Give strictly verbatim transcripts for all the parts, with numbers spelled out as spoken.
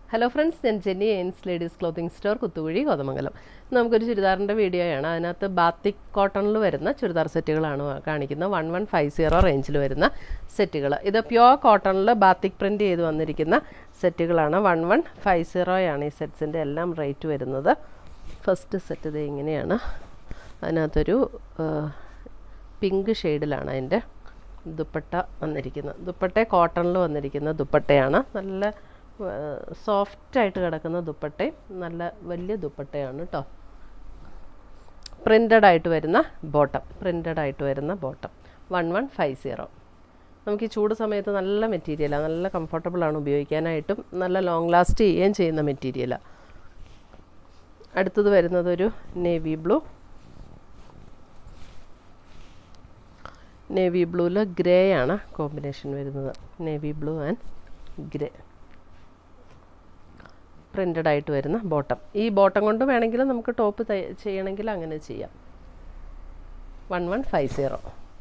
Hello friends, I am Jenny Ains Ladies Clothing Store, Kuttuvudi, Kodamangalam. We have a churidar video. We have a Batik cotton churidar set. one one five zero range set. This is pure cotton Batik print set. one one five zero sets rate. First set is a pink shade. Dupatta dupatta cotton lo vandirikkunna dupattayana nalla soft aayittu kedakkunna dupatte nalla valiya dupattayanu ട്ടോ printed aayittu varuna bottom printed aayittu varuna bottom one one five zero namukku ee choodu samayathu nalla material ah nalla comfortable aanu ഉപയോഗിക്കാനായിട്ടും നല്ല long last ചെയ്യാൻ ചെയ്യുന്ന material ആ അടുത്തത് വരുന്നത് ഒരു navy blue navy blue la grey ആണ് combination വരുന്നത് navy blue and grey printed ആയിട്ട് വരുന്ന bottom ഈ bottom കൊണ്ട് വേണമെങ്കിൽ നമുക്ക് ടോപ്പ് ചെയ്യണമെങ്കിൽ അങ്ങനെ ചെയ്യാം one one five zero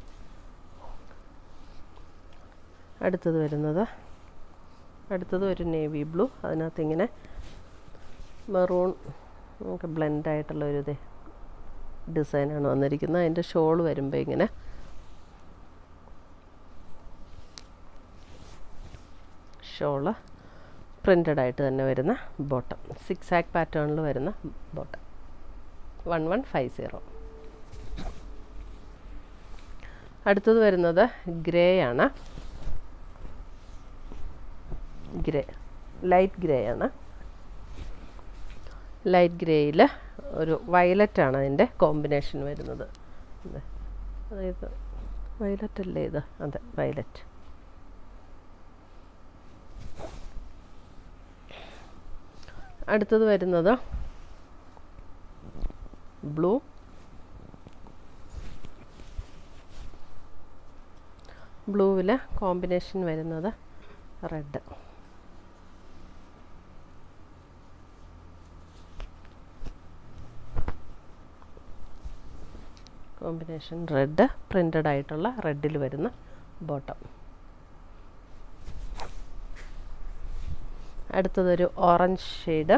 അടുത്തത് വരുന്നത് അടുത്തത് ഒരു navy blue അതിനകത്ത് ഇങ്ങനെ maroon നമുക്ക് ബ്ലെൻഡ് ആയിട്ടുള്ള ഒരു ഡിസൈൻ ആണ് വന്നിരിക്കുന്നത് അതിന്റെ ഷോൾ വരുമ്പോൾ ഇങ്ങനെ shawl printed ആയിട്ട് തന്നെ വരുന്ന bottom zigzag pattern ൽ വരുന്ന bottom one one five zero അടുത്തത് വരുന്നത് ഗ്രേ ആണ് ഗ്രേ ലൈറ്റ് ഗ്രേ ആണ് ലൈറ്റ് ഗ്രേയിൽ ഒരു വയലറ്റ് ആണ് അതിന്റെ കോമ്പിനേഷൻ വരുന്നത് അതായത് വയലറ്റ് അല്ലേ ഇത് അതെ വയലറ്റ് അടുത്തത് വരുന്നത് ബ്ലൂ ബ്ലൂവിൽ കോമ്പിനേഷൻ വരുന്നത് റെഡ് കോമ്പിനേഷൻ റെഡ് പ്രിന്റഡ് ആയിട്ടുള്ള റെഡിൽ വരുന്ന ബോട്ടം അടുത്തതൊരു ഓറഞ്ച് ഷെയ്ഡ്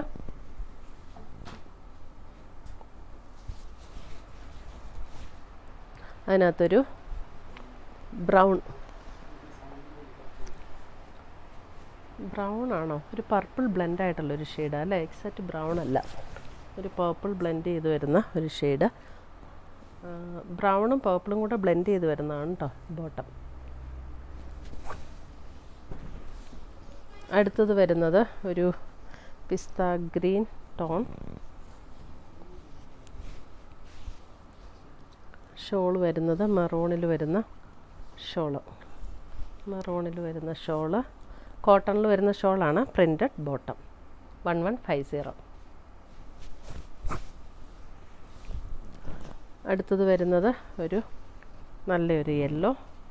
അതിനകത്തൊരു ബ്രൗൺ ബ്രൗൺ ആണോ ഒരു പർപ്പിൾ ബ്ലെൻഡ് ആയിട്ടുള്ളൊരു ഷെയ്ഡ് അല്ലേ എക്സാക്റ്റ് ബ്രൗൺ അല്ല ഒരു പർപ്പിൾ ബ്ലെൻഡ് ചെയ്ത് വരുന്ന ഒരു ഷെയ്ഡ് ബ്രൗണും പർപ്പിളും കൂടെ ബ്ലെൻഡ് ചെയ്ത് വരുന്നതാണ് കേട്ടോ ബോട്ടം അടുത്തത് വരുന്നത് ഒരു പിസ്ത ഗ്രീൻ ടോൺ ഷോൾ വരുന്നത് മെറൂണിൽ വരുന്ന ഷോള് മെറൂണിൽ വരുന്ന ഷോള് കോട്ടണിൽ വരുന്ന ഷോളാണ് printed bottom one one five zero അടുത്തത് വരുന്നത് ഒരു നല്ലൊരു യെല്ലോ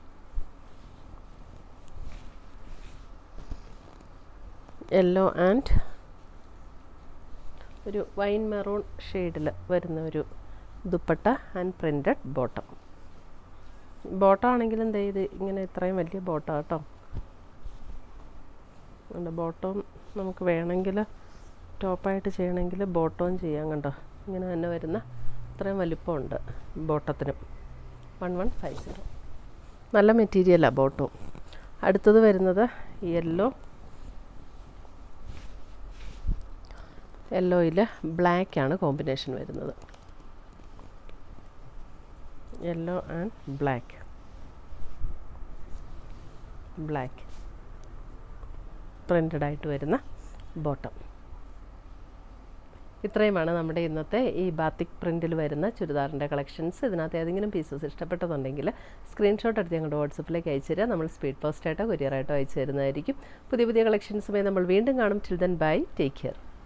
യെല്ലോ ആൻഡ് ഒരു വൈൻ മെറൂൺ ഷെയ്ഡിൽ വരുന്ന ഒരു dupatta and printed bottom bottom ആണെങ്കിൽ എന്താ ഇത് ഇങ്ങനെ ഇത്രയും വലിയ ബോട്ടം കേട്ടോ അതുകൊണ്ട് ബോട്ടം നമുക്ക് വേണമെങ്കിൽ ടോപ്പായിട്ട് ചെയ്യണമെങ്കിൽ ബോട്ടവും ചെയ്യാം കണ്ടോ ഇങ്ങനെ തന്നെ വരുന്ന ഇത്രയും വലിപ്പമുണ്ട് ബോട്ടത്തിനും one one five zero നല്ല മെറ്റീരിയലാണ് ബോട്ടവും അടുത്തത് വരുന്നത് യെല്ലോ യെല്ലോയിൽ ബ്ലാക്ക് ആണ് കോമ്പിനേഷൻ വരുന്നത് yellow and black black printed ആയിട്ട് വരുന്ന ബോട്ടം ഇത്രയുമാണ് നമ്മുടെ ഇന്നത്തെ ഈ ബാത്തിക് പ്രിന്റിൽ വരുന്ന ചുരിദാറിൻ്റെ കളക്ഷൻസ് ഇതിനകത്ത് ഏതെങ്കിലും പീസസ് ഇഷ്ടപ്പെട്ടതുണ്ടെങ്കിൽ സ്ക്രീൻഷോട്ട് എടുത്ത് ഞങ്ങളുടെ വാട്സപ്പിലേക്ക് അയച്ചു തരിക നമ്മൾ സ്പീഡ് പോസ്റ്റായിട്ടോ കൊറിയറായിട്ടോ അയച്ചു തരുന്നതായിരിക്കും പുതിയ പുതിയ കളക്ഷൻസുമായി നമ്മൾ വീണ്ടും കാണും till then bye take care